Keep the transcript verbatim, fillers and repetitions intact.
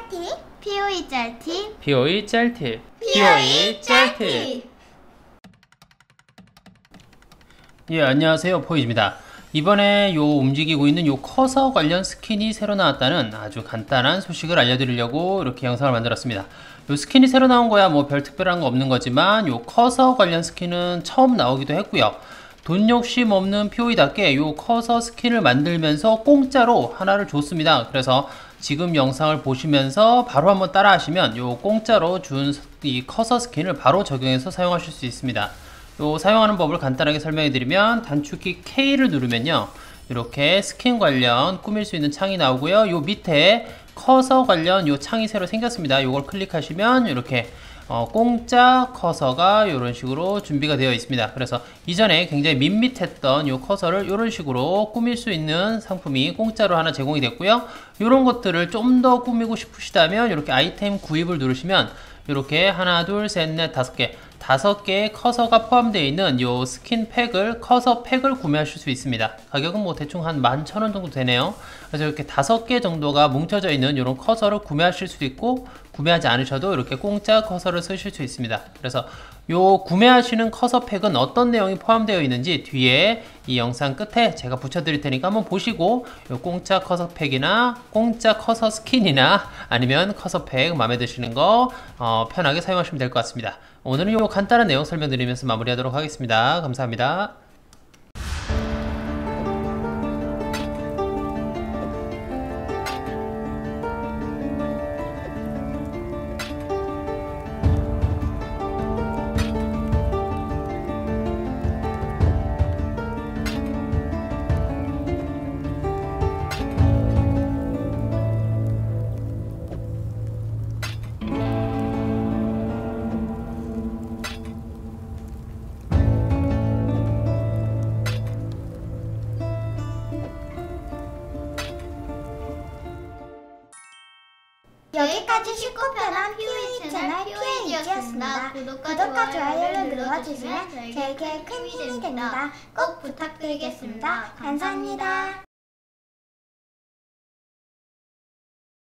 짤팁 피오이 짤팁 피오이 짤팁 피오이 짤팁. 예, 안녕하세요, 포이즈입니다. 이번에 요 움직이고 있는 요 커서 관련 스킨이 새로 나왔다는 아주 간단한 소식을 알려드리려고 이렇게 영상을 만들었습니다. 요 스킨이 새로 나온 거야 뭐 별 특별한 거 없는 거지만 요 커서 관련 스킨은 처음 나오기도 했고요. 돈 욕심 없는 피오이답게 요 커서 스킨을 만들면서 공짜로 하나를 줬습니다. 그래서 지금 영상을 보시면서 바로 한번 따라 하시면 요 공짜로 준 이 커서 스킨을 바로 적용해서 사용하실 수 있습니다. 요 사용하는 법을 간단하게 설명해 드리면 단축키 K를 누르면요 이렇게 스킨 관련 꾸밀 수 있는 창이 나오고요. 요 밑에 커서 관련 요 창이 새로 생겼습니다. 요걸 클릭하시면 이렇게 어, 공짜 커서가 이런 식으로 준비가 되어 있습니다. 그래서 이전에 굉장히 밋밋했던 요 커서를 이런 식으로 꾸밀 수 있는 상품이 공짜로 하나 제공이 됐고요. 이런 것들을 좀 더 꾸미고 싶으시다면 이렇게 아이템 구입을 누르시면 이렇게 하나 둘 셋 넷 다섯 개 다섯 개의 커서가 포함되어 있는 요 스킨 팩을 커서 팩을 구매하실 수 있습니다. 가격은 뭐 대충 한 만 천 원 정도 되네요. 그래서 이렇게 다섯 개 정도가 뭉쳐져 있는 이런 커서를 구매하실 수도 있고 구매하지 않으셔도 이렇게 공짜 커서를 쓰실 수 있습니다. 그래서 요 구매하시는 커서 팩은 어떤 내용이 포함되어 있는지 뒤에 이 영상 끝에 제가 붙여드릴 테니까 한번 보시고 요 공짜 커서 팩이나 공짜 커서 스킨이나 아니면 커서 팩 마음에 드시는 거 어, 편하게 사용하시면 될 것 같습니다. 오늘은 요 간단한 내용 설명드리면서 마무리하도록 하겠습니다. 감사합니다. 여기까지 쉽고 편한 피오이 채널 피오이지였습니다. 구독과 좋아요를 눌러주시면 저에게 큰 힘이 됩니다. 꼭 부탁드리겠습니다. 감사합니다.